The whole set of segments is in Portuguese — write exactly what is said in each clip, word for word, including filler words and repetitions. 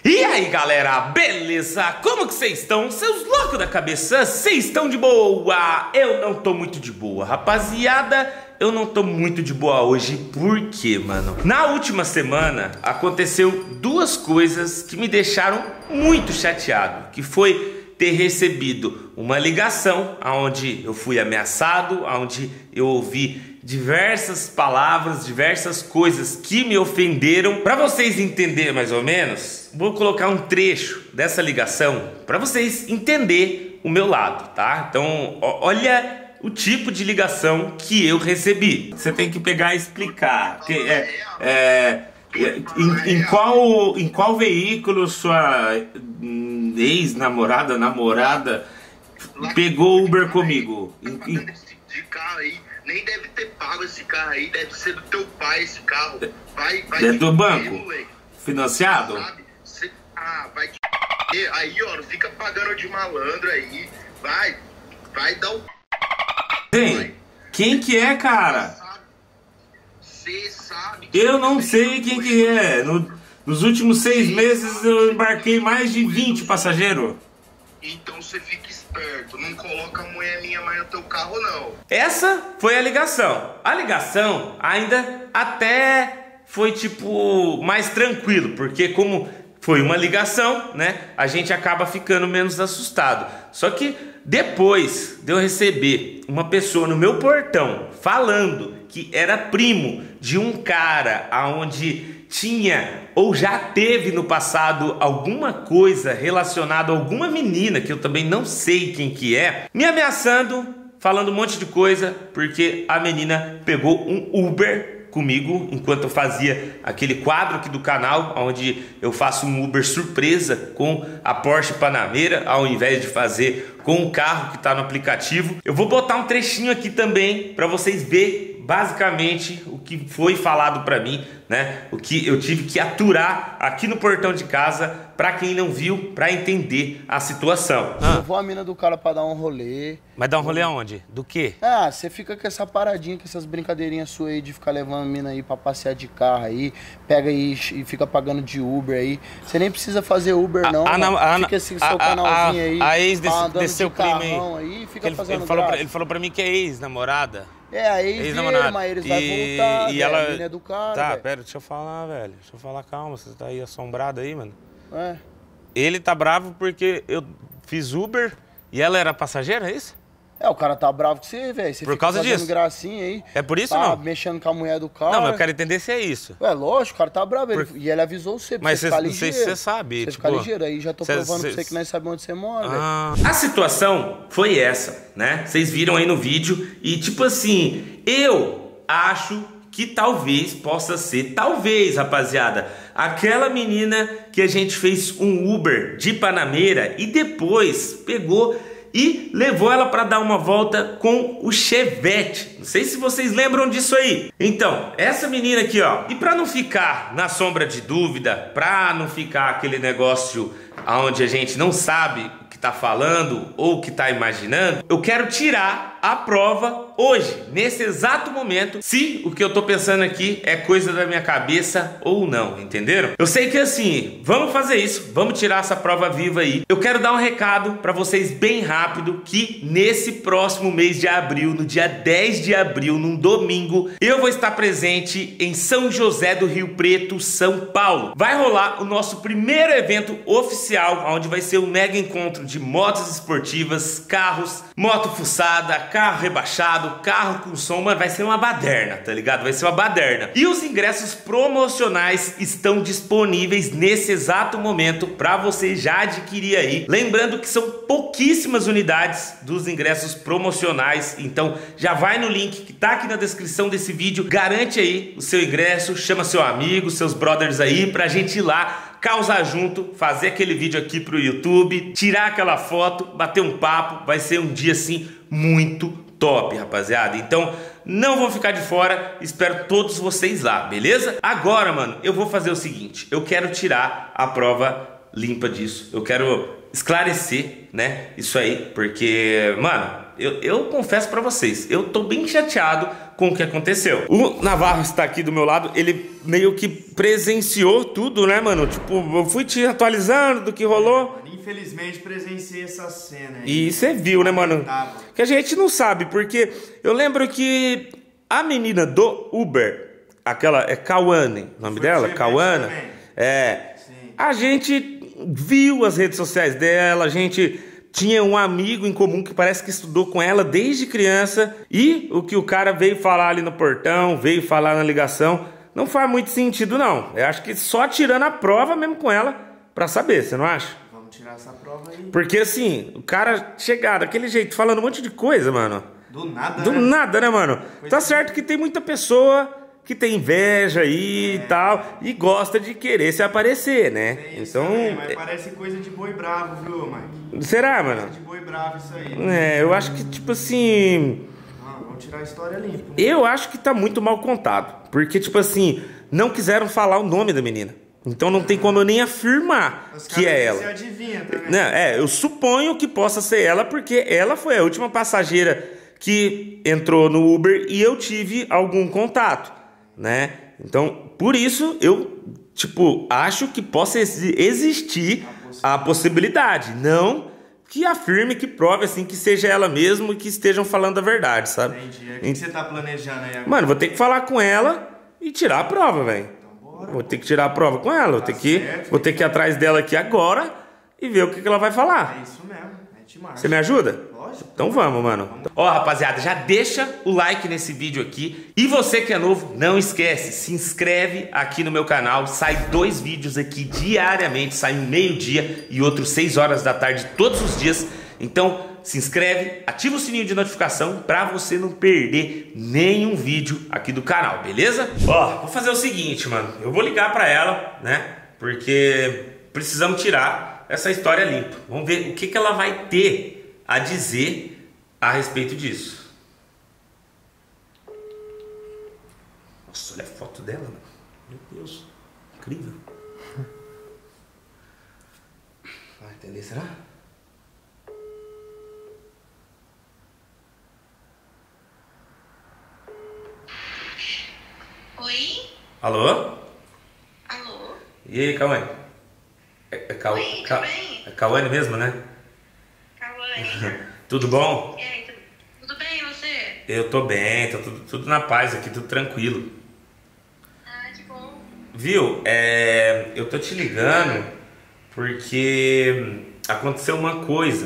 E aí galera, beleza? Como que vocês estão? Seus loucos da cabeça, vocês estão de boa? Eu não tô muito de boa, rapaziada. Eu não tô muito de boa hoje, por quê, mano? Na última semana aconteceu duas coisas que me deixaram muito chateado. Que foi ter recebido uma ligação onde eu fui ameaçado, onde eu ouvi diversas palavras, diversas coisas que me ofenderam. Para vocês entenderem mais ou menos, vou colocar um trecho dessa ligação para vocês entenderem o meu lado, tá? Então, olha o tipo de ligação que eu recebi. Você tem que pegar e explicar. Que é, é, em, em, qual, em qual veículo sua ex-namorada, namorada, pegou Uber comigo? Em, em... De carro aí, nem deve ter pago esse carro aí, deve ser do teu pai esse carro. Vai, vai é do te banco? Moleque. Financiado? Sabe? Cê, ah, vai te aí, ó, não fica pagando de malandro aí. Vai, vai dar o. Tem. Quem que é, cara? Você sabe. Eu não sei quem que é. No, nos últimos seis meses eu embarquei mais de vinte passageiros. Então você fica esperto, não coloca a mulher minha mais no teu carro não. Essa foi a ligação. A ligação ainda até foi tipo mais tranquilo, porque como foi uma ligação, né, a gente acaba ficando menos assustado. Só que depois de eu receber uma pessoa no meu portão falando que era primo de um cara aonde tinha ou já teve no passado alguma coisa relacionada a alguma menina que eu também não sei quem que é, me ameaçando, falando um monte de coisa, porque a menina pegou um Uber comigo enquanto eu fazia aquele quadro aqui do canal, onde eu faço um Uber surpresa com a Porsche Panamera, ao invés de fazer com o carro que está no aplicativo. Eu vou botar um trechinho aqui também para vocês verem basicamente o que foi falado para mim, né? O que eu tive que aturar aqui no portão de casa, para quem não viu, para entender a situação. Ah. Levou a mina do cara para dar um rolê. Mas dar um rolê aonde? Do quê? Ah, você fica com essa paradinha, com essas brincadeirinhas suas aí de ficar levando a mina aí para passear de carro aí, pega aí e fica pagando de Uber aí. Você nem precisa fazer Uber não, a, a, a, fica assim seu a, canalzinho a, aí. A ex desse, desse seu primo aí, aí fica ele, fazendo ele, falou pra, graça. ele falou pra mim que é ex-namorada. É, a ex, ex dele, mas eles vão voltar, e véio, ela... a mina é do cara, Tá, véio. pera, deixa eu falar, velho. Deixa eu falar, calma, você tá aí assombrado aí, mano. É. Ele tá bravo porque eu fiz Uber e ela era passageira, é isso? É, o cara tá bravo com você, velho. Você por fica causa fazendo disso? gracinha aí. É por isso tá não? mexendo com a mulher do cara. Não, mas eu quero entender se é isso. É, lógico, o cara tá bravo. Por... Ele... E ele avisou você pra mas você cê, ficar não sei ligeiro. se você sabe, você tipo... ficar ligeiro. Aí já tô cê, provando cê... pra você que nós sabemos onde você mora, ah. velho. A situação foi essa, né? Vocês viram aí no vídeo. E tipo assim, eu acho que talvez possa ser, talvez, rapaziada, aquela menina que a gente fez um Uber de Panamera e depois pegou e levou ela para dar uma volta com o Chevette. Não sei se vocês lembram disso aí. Então, essa menina aqui, ó. E para não ficar na sombra de dúvida, para não ficar aquele negócio onde a gente não sabe o que tá falando ou o que tá imaginando, eu quero tirar a prova hoje, nesse exato momento, se o que eu tô pensando aqui é coisa da minha cabeça ou não, entenderam? Eu sei que assim, vamos fazer isso, vamos tirar essa prova viva aí. Eu quero dar um recado para vocês bem rápido, que nesse próximo mês de abril, no dia dez de abril, num domingo, eu vou estar presente em São José do Rio Preto, São Paulo. Vai rolar o nosso primeiro evento oficial, onde vai ser um mega encontro de motos esportivas, carros, moto fuçada, carro rebaixado, carro com som, mano, vai ser uma baderna, tá ligado? Vai ser uma baderna. E os ingressos promocionais estão disponíveis nesse exato momento para você já adquirir aí. Lembrando que são pouquíssimas unidades dos ingressos promocionais, então já vai no link que tá aqui na descrição desse vídeo, garante aí o seu ingresso, chama seu amigo, seus brothers aí pra gente ir lá, causar junto, fazer aquele vídeo aqui pro YouTube, tirar aquela foto, bater um papo, vai ser um dia assim muito top, rapaziada. Então não vou ficar de fora, espero todos vocês lá, beleza? Agora, mano, eu vou fazer o seguinte, eu quero tirar a prova limpa disso. Eu quero esclarecer, né, isso aí, porque, mano, eu, eu confesso pra vocês, eu tô bem chateado com o que aconteceu. O Navarro está aqui do meu lado, ele meio que presenciou tudo, né, mano? Tipo, eu fui te atualizando do que rolou. Infelizmente presenciei essa cena E aí. você viu, né, mano? Tava. Que a gente não sabe, porque eu lembro que a menina do Uber, aquela é Cauane, o nome Foi dela? de Cauana? também. É. Sim. A gente viu as redes sociais dela, a gente tinha um amigo em comum que parece que estudou com ela desde criança. E o que o cara veio falar ali no portão, veio falar na ligação, não faz muito sentido, não. Eu acho que só tirando a prova mesmo com ela pra saber, você não acha? Vamos tirar essa prova aí. Porque assim, o cara chegar daquele jeito, falando um monte de coisa, mano. Do nada, Do né? nada, né, mano? Coisa Tá certo que tem muita pessoa que tem inveja aí e tal, e gosta de querer se aparecer, né? Tem isso Então, também, mas parece coisa de boi bravo, viu, Mike? será, mano? Coisa de boi bravo isso aí. É, eu acho que, tipo assim, Ah, vamos tirar a história limpa. eu acho que tá muito mal contado. Porque, tipo assim, não quiseram falar o nome da menina. Então não tem como eu nem afirmar Os que é caras ela. Você adivinha também. Não, é, eu suponho que possa ser ela, porque ela foi a última passageira que entrou no Uber e eu tive algum contato, né? Então, por isso, eu, tipo, acho que possa exi- existir a possibilidade. Não que afirme, que prove, assim, que seja ela mesma e que estejam falando a verdade, sabe? Entendi. O que, que você tá planejando aí agora? Mano, vou ter que falar com ela e tirar a prova, velho. Vou ter que tirar a prova com ela, vou ter que, certo, vou ter que ir atrás dela aqui agora e ver o que, que ela vai falar. É isso mesmo. Mete marcha. Você me ajuda? Lógico. Então vamos, mano. Ó, rapaziada, já deixa o like nesse vídeo aqui. E você que é novo, não esquece, se inscreve aqui no meu canal. Sai dois vídeos aqui diariamente, sai um meio-dia e outro seis horas da tarde todos os dias. Então, se inscreve, ativa o sininho de notificação pra você não perder nenhum vídeo aqui do canal, beleza? Ó, vou fazer o seguinte, mano. Eu vou ligar pra ela, né? Porque precisamos tirar essa história limpa. Vamos ver o que, que ela vai ter a dizer a respeito disso. Nossa, olha a foto dela, mano. Meu Deus, incrível. Vai entender, será? Oi? Alô? Alô? E aí, Cauane? É, é, Cau... Oi, Ca... tudo bem? é Cauane mesmo, né? Cauane? Tudo bom? E aí, tudo, tudo bem, e você? Eu tô bem, tô tudo, tudo na paz aqui, tudo tranquilo. Ah, que bom. Viu? É, eu tô te ligando porque aconteceu uma coisa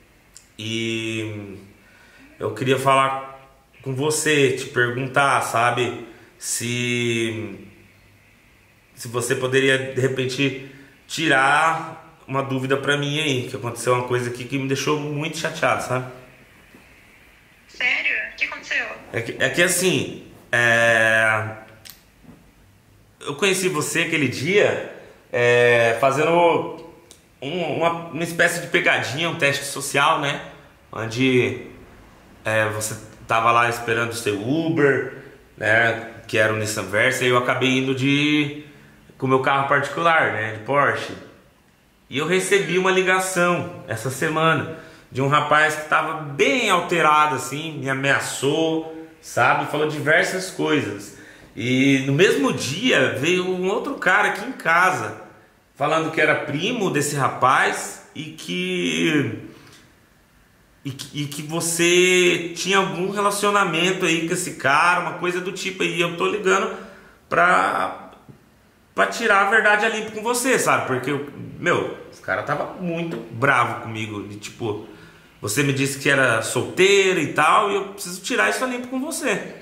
e eu queria falar com você, te perguntar, sabe? Se, se você poderia, de repente, tirar uma dúvida pra mim aí, que aconteceu uma coisa aqui que me deixou muito chateado, sabe? Sério? O que aconteceu? É que, é que assim, é... eu conheci você aquele dia é, fazendo um- uma, uma espécie de pegadinha, um teste social, né? Onde é, você tava lá esperando o seu Uber, né? Que era o Nissan Versa, e eu acabei indo de com o meu carro particular, né? De Porsche. E eu recebi uma ligação essa semana de um rapaz que estava bem alterado, assim, me ameaçou, sabe? Falou diversas coisas. E no mesmo dia veio um outro cara aqui em casa falando que era primo desse rapaz e que e que, e que você tinha algum relacionamento aí com esse cara, uma coisa do tipo aí. Eu tô ligando pra, pra tirar a verdade a limpo com você, sabe? Porque, meu, esse cara tava muito bravo comigo. De, tipo, você me disse que era solteiro e tal, e eu preciso tirar isso a limpo com você.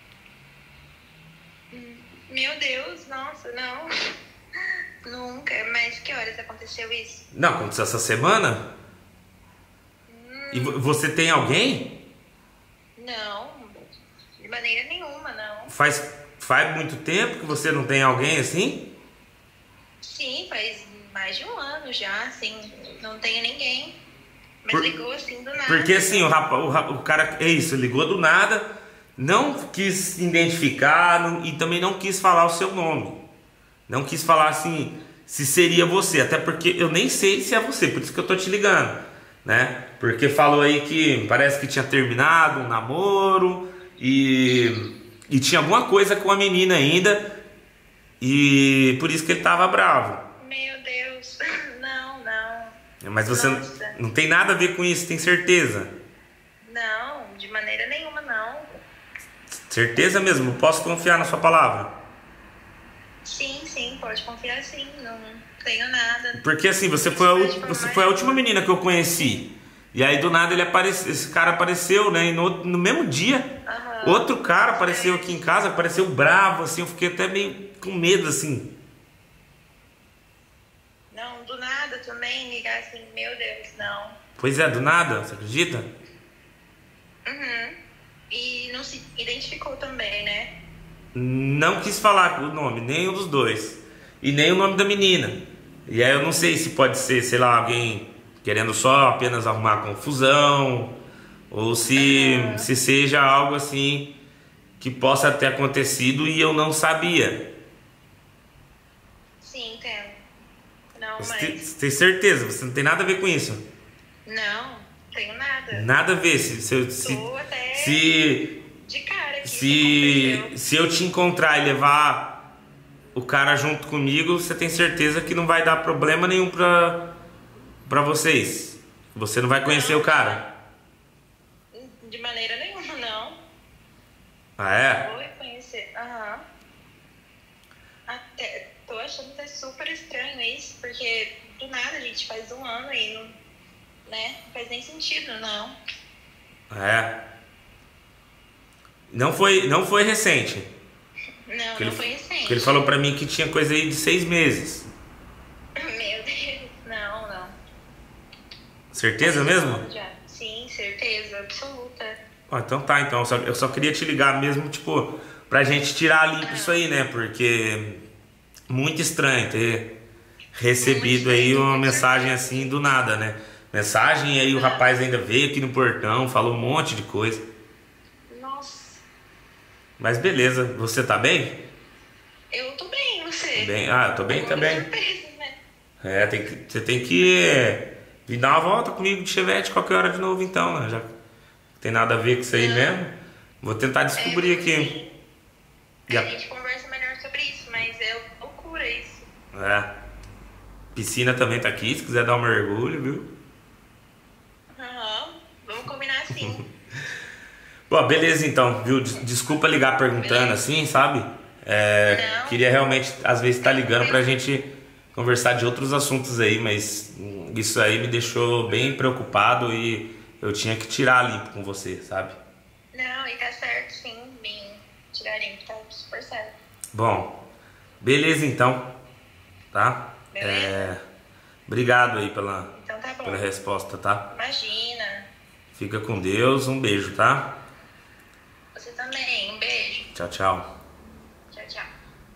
Meu Deus, nossa, não. Nunca. Mas que horas aconteceu isso? Não, aconteceu essa semana? E vo- você tem alguém? Não. De maneira nenhuma, não. Faz, faz muito tempo que você não tem alguém assim? Sim, faz mais de um ano já, assim. Não tenho ninguém. Mas Por- ligou assim do nada. Porque assim, o, rapa, o, ra- o cara, é isso, ligou do nada, não quis identificar não- e também não quis falar o seu nome. Não quis falar assim se seria você, até porque eu nem sei se é você, por isso que eu tô te ligando, né? Porque falou aí que parece que tinha terminado um namoro e, e tinha alguma coisa com a menina ainda e por isso que ele tava bravo. Meu Deus, não, não. Mas você não, Nossa. não tem nada a ver com isso, tem certeza? Não, de maneira nenhuma, não. Certeza mesmo? Posso confiar na sua palavra? Sim, sim, pode confiar sim, não tenho nada. Porque assim, você foi a, ú- você foi a última menina que eu conheci. E aí do nada ele apareceu, esse cara apareceu, né? E no, no mesmo dia, Aham. outro cara apareceu aqui em casa, apareceu bravo, assim, eu fiquei até meio com medo, assim. Não, do nada também, ligar assim, meu Deus, não. Pois é, do nada, você acredita? Uhum. E não se identificou também, né? Não quis falar o nome, nem um dos dois. E nem o nome da menina. E aí eu não sei se pode ser, sei lá, alguém querendo só apenas arrumar confusão, ou se, Uhum. se seja algo assim que possa ter acontecido e eu não sabia. Sim, entendo. Não, Você tem, mas. você tem certeza? Você não tem nada a ver com isso? Não, tenho nada. Nada a ver. Se, se, se, Tô até se, de cara aqui. se, aconteceu. se eu te encontrar e levar o cara junto comigo, você tem certeza que não vai dar problema nenhum pra, pra vocês? Você não vai conhecer o cara? De maneira nenhuma, não. Ah, é? Vou reconhecer. Aham. Até. Tô achando até super estranho isso, porque do nada a gente faz um ano e não. Né? Não faz nem sentido, não. É. Não foi, não foi recente. Não, Que não ele, foi recente. que ele falou pra mim que tinha coisa aí de seis meses. Meu Deus, não, não. Certeza mesmo? Já. Sim, certeza, absoluta. Ó, então tá, então eu só, eu só queria te ligar mesmo, tipo, pra gente tirar limpo isso aí, né? Porque muito estranho ter recebido aí uma mensagem assim do nada, né? Mensagem e aí o rapaz ainda veio aqui no portão, falou um monte de coisa. Nossa, Mas beleza, você tá bem? eu tô bem, você? Bem, ah, eu tô bem Com também. certeza, né? É, tem que, você tem que é, vir dar uma volta comigo de Chevette qualquer hora de novo então, né? Já que não tem nada a ver com isso aí mesmo. Vou tentar descobrir É, aqui. sim. E A a- gente conversa melhor sobre isso, mas é loucura isso. É. Piscina também tá aqui, se quiser dar um mergulho, viu? Aham, vamos combinar assim. Pô, beleza então, viu? Des- Desculpa ligar perguntando assim, sabe? É, Não. queria realmente, às vezes, estar ligando pra gente conversar de outros assuntos aí, mas hum, isso aí me deixou bem preocupado e eu tinha que tirar limpo com você, sabe? Não, e tá certo, sim, bem tirar limpo, tá super certo. Bom, beleza então, tá? Beleza. É, obrigado aí pela, Então tá bom. pela resposta, tá? Imagina. Fica com Deus, um beijo, tá? Você também, um beijo. Tchau, tchau. Tchau, tchau.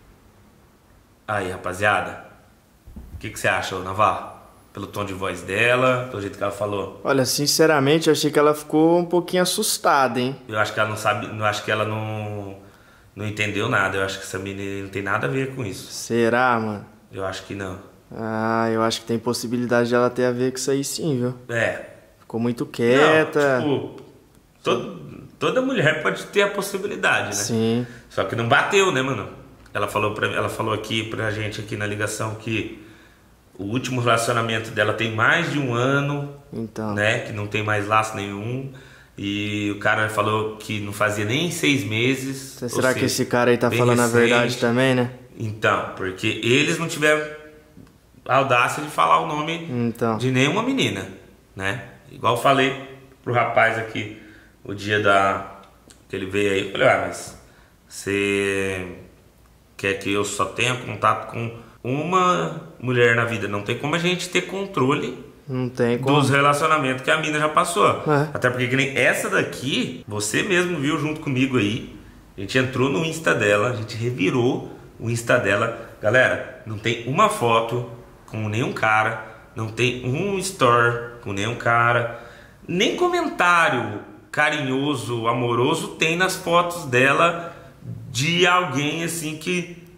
Aí, rapaziada, o que, que você acha, ô Navarro? Pelo tom de voz dela, pelo jeito que ela falou. Olha, sinceramente, eu achei que ela ficou um pouquinho assustada, hein? Eu acho que ela não sabe, eu acho que ela não, não entendeu nada. Eu acho que essa menina não tem nada a ver com isso. Será, mano? Eu acho que não. Ah, eu acho que tem possibilidade de ela ter a ver com isso aí sim, viu? É. Ficou muito quieta. Não, tipo, todo, toda mulher pode ter a possibilidade, né? Sim. Só que não bateu, né, mano? Ela falou, pra, ela falou aqui pra gente aqui na ligação que o último relacionamento dela tem mais de um ano, Então. né? Que não tem mais laço nenhum. E o cara falou que não fazia nem seis meses. Será ou que seja, esse cara aí tá bem falando a recente. verdade também, né? Então, porque eles não tiveram a audácia de falar o nome Então. de nenhuma menina, né? Igual eu falei pro rapaz aqui o dia da que ele veio aí, eu falei, ah, mas você quer que eu só tenha contato com uma mulher na vida? Não tem como a gente ter controle Não tem como. dos relacionamentos que a mina já passou. É. Até porque que nem essa daqui, você mesmo viu junto comigo aí. A gente entrou no Insta dela, a gente revirou o Insta dela. Galera, não tem uma foto com nenhum cara, não tem um story com nenhum cara, nem comentário carinhoso, amoroso tem nas fotos dela de alguém assim que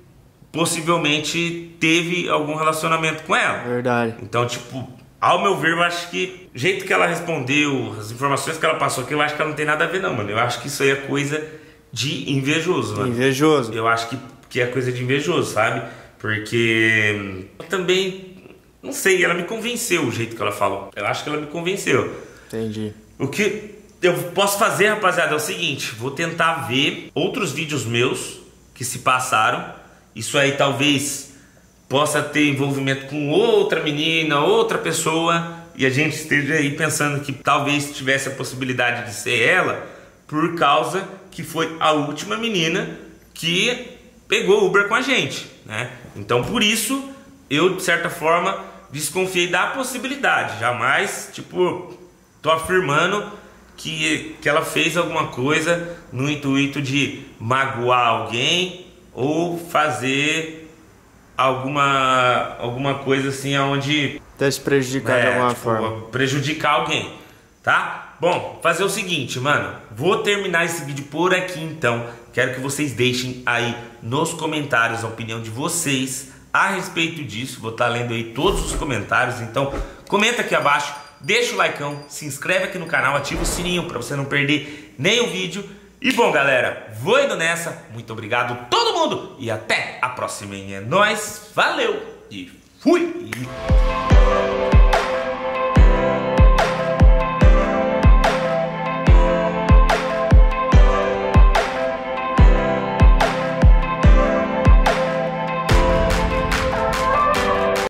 possivelmente teve algum relacionamento com ela. Verdade. Então, tipo, ao meu ver, eu acho que o jeito que ela respondeu, as informações que ela passou aqui, eu acho que ela não tem nada a ver não, mano. Eu acho que isso aí é coisa de invejoso, mano. Invejoso. Eu acho que, que é coisa de invejoso, sabe? Porque eu também, não sei, ela me convenceu o jeito que ela falou. Eu acho que ela me convenceu. Entendi. O que eu posso fazer, rapaziada, é o seguinte: vou tentar ver outros vídeos meus que se passaram. Isso aí talvez possa ter envolvimento com outra menina, outra pessoa, e a gente esteja aí pensando que talvez tivesse a possibilidade de ser ela, por causa que foi a última menina que pegou Uber com a gente, né? Então por isso eu, de certa forma, desconfiei da possibilidade. Jamais, tipo, tô afirmando que, que ela fez alguma coisa no intuito de magoar alguém ou fazer alguma, alguma coisa assim onde... Até se prejudicar é, de alguma tipo, forma. prejudicar alguém, tá? Bom, fazer o seguinte, mano. Vou terminar esse vídeo por aqui então. Quero que vocês deixem aí nos comentários a opinião de vocês a respeito disso. Vou estar lendo aí todos os comentários. Então comenta aqui abaixo, deixa o likeão, se inscreve aqui no canal, ativa o sininho para você não perder nenhum vídeo. E bom, galera, vou indo nessa. Muito obrigado todo mundo e até a próxima. É nóis, valeu e fui!